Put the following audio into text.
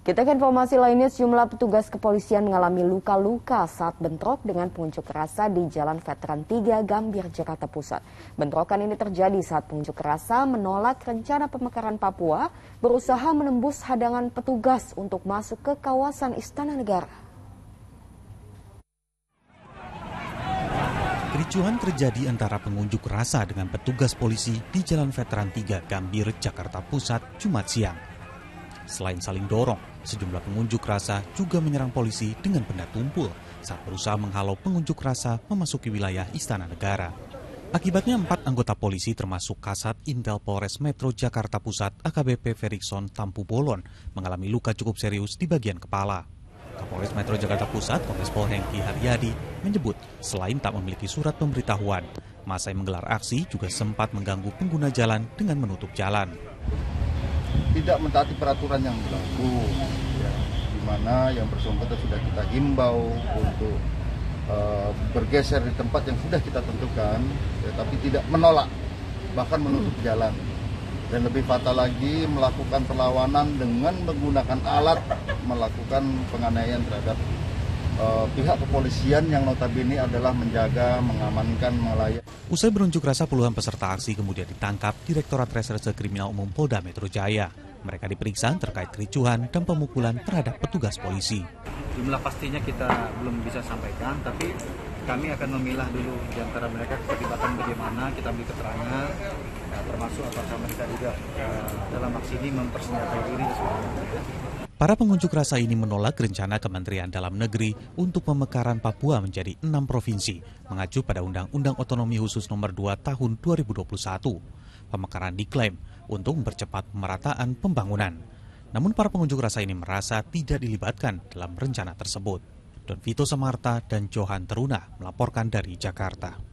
Kita ke informasi lainnya, sejumlah petugas kepolisian mengalami luka-luka saat bentrok dengan pengunjuk rasa di Jalan Veteran 3 Gambir, Jakarta Pusat. Bentrokan ini terjadi saat pengunjuk rasa menolak rencana pemekaran Papua, berusaha menembus hadangan petugas untuk masuk ke kawasan Istana Negara. Kericuhan terjadi antara pengunjuk rasa dengan petugas polisi di Jalan Veteran 3 Gambir, Jakarta Pusat, Jumat siang. Selain saling dorong, sejumlah pengunjuk rasa juga menyerang polisi dengan benda tumpul saat berusaha menghalau pengunjuk rasa memasuki wilayah Istana Negara. Akibatnya 4 anggota polisi termasuk Kasat Intel Polres Metro Jakarta Pusat AKBP Ferikson Tampu Bolon mengalami luka cukup serius di bagian kepala. Kapolres Metro Jakarta Pusat, Kombes Pol Hengki Haryadi, menyebut selain tak memiliki surat pemberitahuan, massa yang menggelar aksi juga sempat mengganggu pengguna jalan dengan menutup jalan. Tidak mentaati peraturan yang berlaku, ya, di mana yang bersangkutan sudah kita himbau untuk bergeser di tempat yang sudah kita tentukan, ya, tapi tidak menolak, bahkan menutup jalan. Dan lebih fatal lagi, melakukan perlawanan dengan menggunakan alat, melakukan penganiayaan terhadap pihak kepolisian yang notabene adalah menjaga, mengamankan, melayani. Usai berunjuk rasa, puluhan peserta aksi kemudian ditangkap Direktorat Reserse Kriminal Umum Polda Metro Jaya. Mereka diperiksa terkait kericuhan dan pemukulan terhadap petugas polisi. Jumlah pastinya kita belum bisa sampaikan, tapi kami akan memilah dulu di antara mereka keterlibatan bagaimana, kita ambil keterangan, termasuk apakah mereka juga dalam aksi ini mempersenjatai diri. Para pengunjuk rasa ini menolak rencana Kementerian Dalam Negeri untuk pemekaran Papua menjadi 6 provinsi, mengacu pada Undang-Undang Otonomi Khusus Nomor 2 Tahun 2021. Pemekaran diklaim untuk mempercepat pemerataan pembangunan. Namun para pengunjuk rasa ini merasa tidak dilibatkan dalam rencana tersebut. Don Vito Samarta dan Johan Teruna melaporkan dari Jakarta.